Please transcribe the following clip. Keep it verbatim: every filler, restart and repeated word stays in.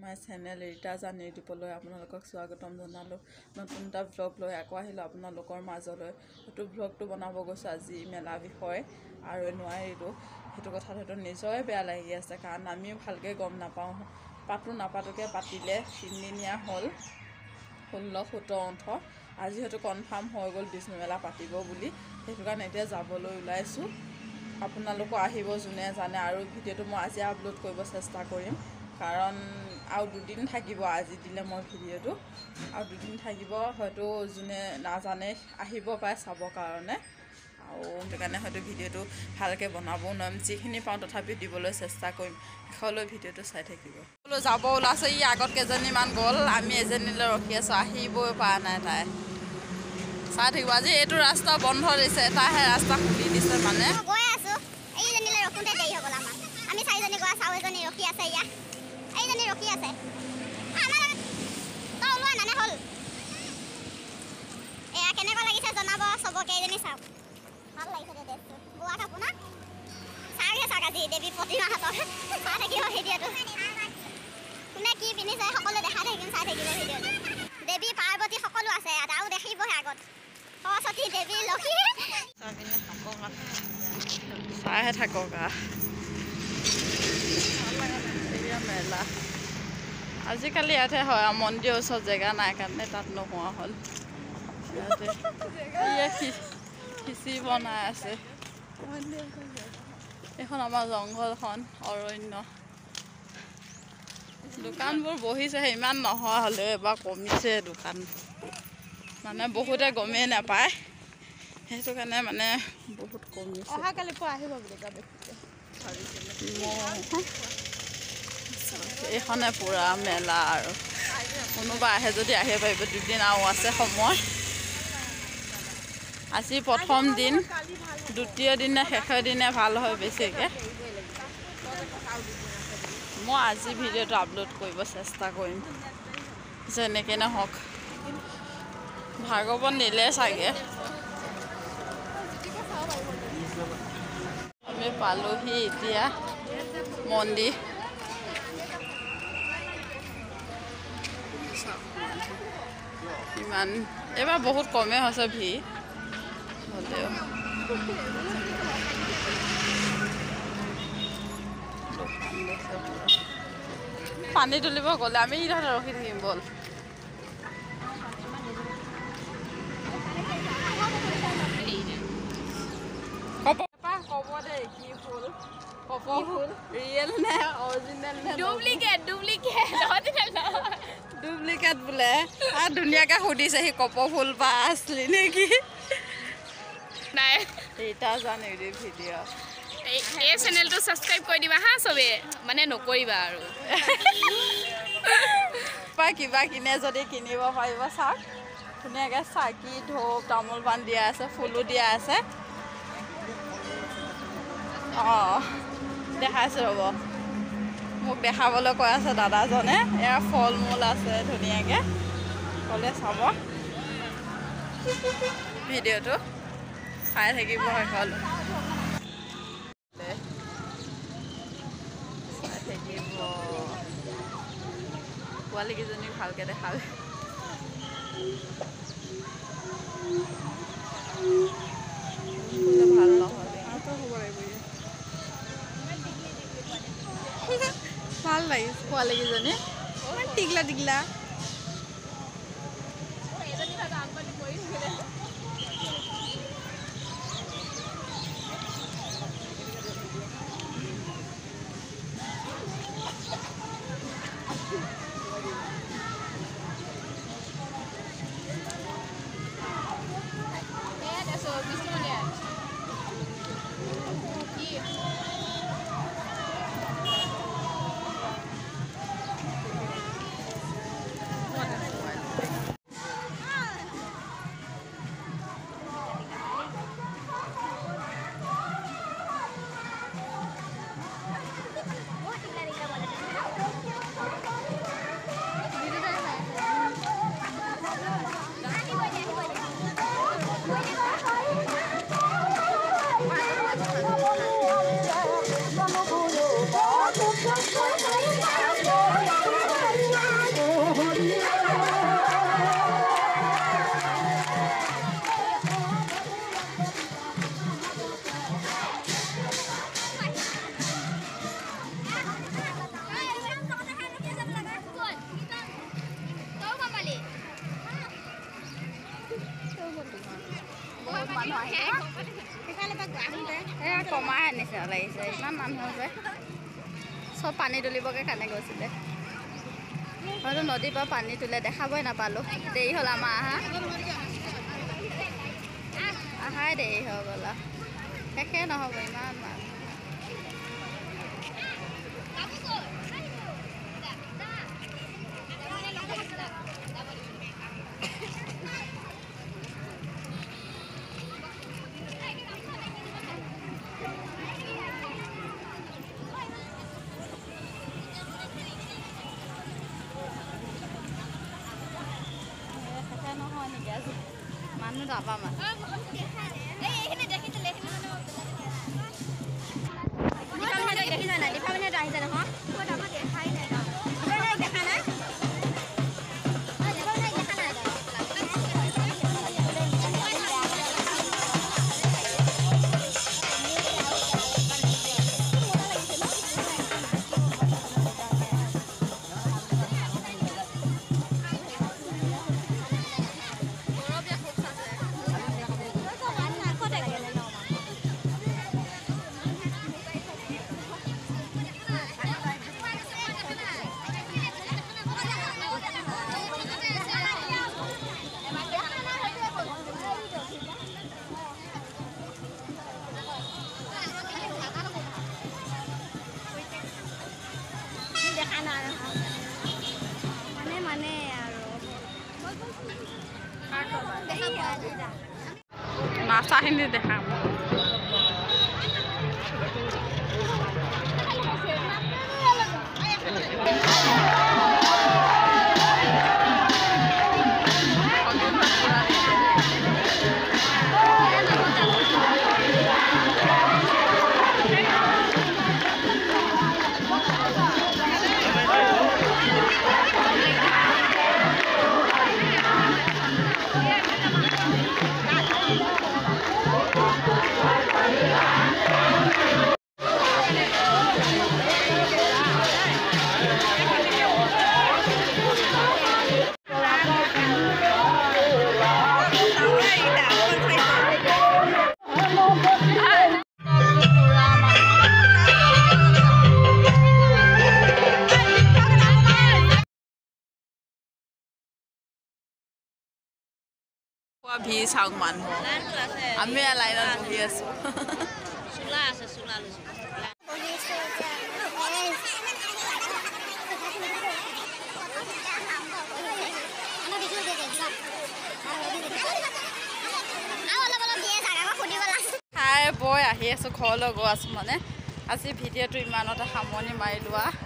My channel Rita জানি দিবলৈ আপোনালোকক স্বাগতম জনালোঁ। নতুন এটা ব্লগ লৈ আকৌ আহিলোঁ আপোনালোকৰ মাজলৈ। সেইটো ব্লগটো বনাব গৈছোঁ আজি মেলা বিষয়ে আৰু নোৱাৰিলোঁ। সেইটো কথাত হয়তো নিজৰে বেয়া লাগি আছে, কাৰণ আমিও ভালকৈ গম নাপাওঁ। পাতো নাপাতোকৈ পাতিলে তিনিদিনীয়া হ'ল, ষোল্ল সোতৰ ওঠৰ আজি হয়তো কনফাৰ্ম হৈ গ'ল বিষ্ণু মেলা পাতিব বুলি। সেইটো কাৰণে এতিয়া যাবলৈ ওলাইছোঁ। আপোনালোকো আহিব যোনে জানে, আৰু ভিডিঅ'টো মই আজি আপলোড কৰিব চেষ্টা কৰিম, কাৰণ আৰু দুদিন থাকিব। আজি দিলে মই ভিডিঅ'টো আৰু দুদিন থাকিব, হয়তো যোনে নাজানে আহিব পাৰে চাবৰ কাৰণে। আৰু সেইকাৰণে হয়তো ভিডিঅ'টো ভালকৈ বনাবও নোৱাৰিম, যিখিনি পাওঁ তথাপি দিবলৈ চেষ্টা কৰিম। শেষলৈ ভিডিঅ'টো চাই থাকিব। যাব ওলাইছে, ই আগত কেইজনীমান গ'ল, আমি এজনীলৈ ৰখি আছোঁ, আহিবই পৰা নাই তাই। চাই থাকিব, আজি এইটো ৰাস্তা বন্ধ দিছে, তাইহে ৰাস্তা খুলি দিছে। মানে গৈ আছোঁ, এইজনীলৈ ৰখোঁতে দেৰি হৈ গ'ল আমাৰ। আমি চাৰিজনী গৈ আছোঁ, আৰু এজনী ৰখি আছে। ইয়াত এইজনী ৰখি আছে, তই ওলোৱা নানে হ'ল। এয়া কেনেকুৱা লাগিছে জনাব চবকে। এইজনী চাওক, ভাল লাগিছে দে ড্ৰেছটো, বোৱা কাপোৰ না। চাওঁহে চাওক আজি দেৱী প্ৰতিমাহঁতৰ চাই থাকিব ভিডিঅ'টো। কোনে কি পিন্ধিছে সকলো দেখাই থাকিম চাই থাকিলে ভিডিঅ'টো। দেৱী পাৰ্বতী সকলো আছে ইয়াত, আৰু দেখিবহে আগত সৰস্বতী দেৱী লক্ষী। চাইহে থাকক মেলা। আজিকালি ইয়াতে হয়, মন্দিৰৰ ওচৰত জেগা নাই কাৰণে তাত নোহোৱা হ'ল। ইয়াতে খিচি বনাই আছে। এইখন আমাৰ জংঘলখন, অৰণ্য। দোকানবোৰ বহিছেহে, ইমান নোহোৱা হ'লেও এবাৰ কমিছে দোকান। মানে বহুতে গমেই নাপায়, সেইটো কাৰণে মানে বহুত কমিছে। অহাকালি পৰা আহিব বুলি কয় বেছিকৈ। এইখনে পূৰা মেলা, আৰু কোনোবা আহে যদি আহিব পাৰিব। দুদিন আৰু আছে সময়। আজি প্ৰথম দিন, দ্বিতীয় দিনে শেষৰ দিনে ভাল হয় বেছিকৈ। মই আজি ভিডিঅ'টো আপলোড কৰিব চেষ্টা কৰিম, যেনেকৈ নহওক। ভাগৱত নিলে চাগে। আমি পালোহি এতিয়া মন্দিৰ। ইমান এইবাৰ বহুত কমেই হৈছে ভিৰ হ'লেও। পানী তুলিব গ'লে আমি ইহঁতে ৰখি থাকিম ব'ল। ক'ব ক'ব দেই কি ফুল, কপৌ ফুল ৰিয়েল নে অৰিজিনেল নে ডুপ্লিকেট? ডুপ্লিকেট ডুপ্লিকেট বোলে। আৰু ধুনীয়াকৈ সুধিছে সি, কপৌ ফুল বা আছলি নেকি? নাই, ৰীতা জানি ভিডিঅ'। এই এই চেনেলটো ছাবস্ক্ৰাইব কৰি দিবা হা চবেই, মানে নকৰিবা আৰু। কিবা কিনে যদি কিনিব পাৰিব। চাওক ধুনীয়াকৈ চাকি ধূপ তামোল পাণ দিয়া আছে, ফুলো দিয়া আছে। অঁ দেখাইছোঁ ৰ'ব, মোক দেখাবলৈ কৈ আছে দাদাজনে। এয়া ফল মূল আছে ধুনীয়াকৈ, ক'লে চাব ভিডিঅ'টো চাই থাকিব। হ'ল চাই থাকিব, পোৱালীকেইজনীক ভালকৈ দেখালে। ভাল নহ'লে ভাল লাগিছে পোৱালীকেইজনী, টিকলা টিকলা। এয়া কমাই আনিছে লাগিছে ইমান মানুহ যে চব পানী তুলিবকে কাৰণে গৈছিলে হয়তো নদীৰ পৰা পানী তুলে দেখাবই নাপালোঁ দেৰি হ'ল আমাৰ আহা আহাই দেৰি হৈ গ'ল শেষে নহ'ব ইমান মানুহ মানুহ যাবা মানে নাচাখিনি দেখাম ভি চাওক মানুহ আমি লাইনত বহি আছো চোলা আছে চোলা খাই বৈ আহি আছো ঘৰলৈ গৈ আছো মানে আজি ভিডিঅ'টো ইমানতে সামৰণি মাৰি লোৱা।